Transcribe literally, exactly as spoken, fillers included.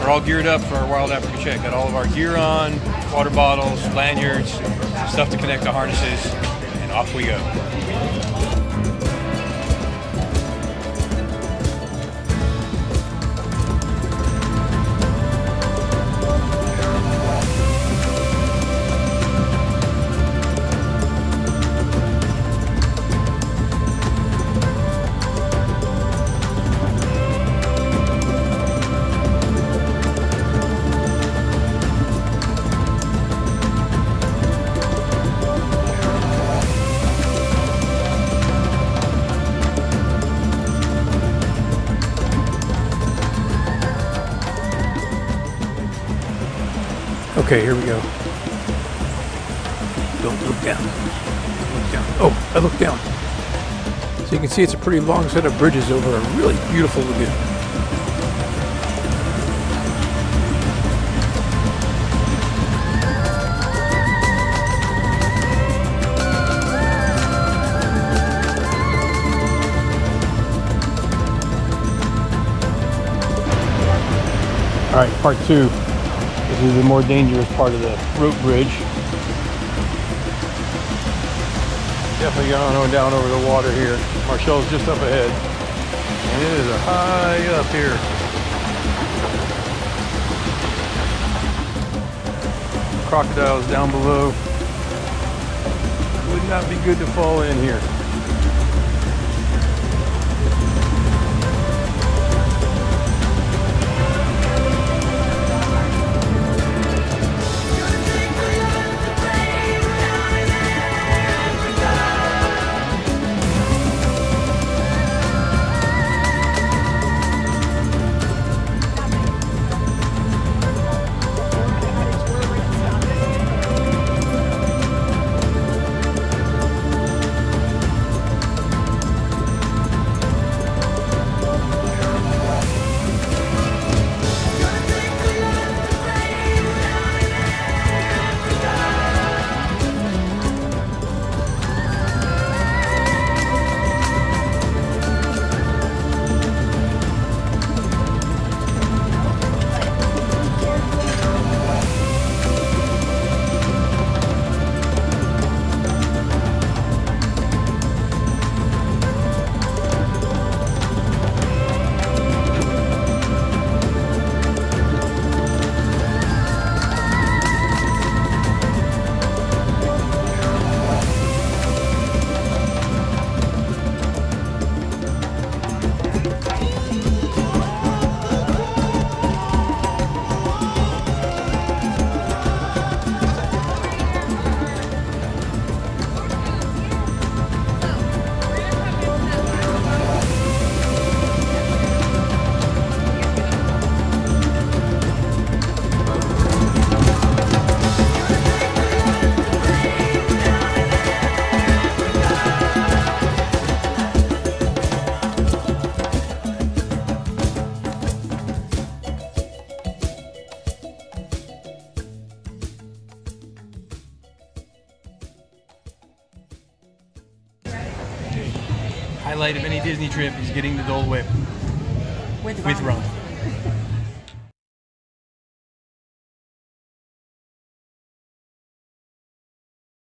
We're all geared up for our Wild Africa check. Got all of our gear on, water bottles, lanyards, stuff to connect the harnesses, and off we go. Okay, here we go. Don't look down. Look down. Oh, I look down. So you can see it's a pretty long set of bridges over a really beautiful lagoon. All right, part two. This is the more dangerous part of the rope bridge. Definitely going down over the water here. Marshall's just up ahead. And it is high up here. Crocodiles down below. Would not be good to fall in here. Highlight of any Disney trip is getting the Dole Whip with with rum. rum.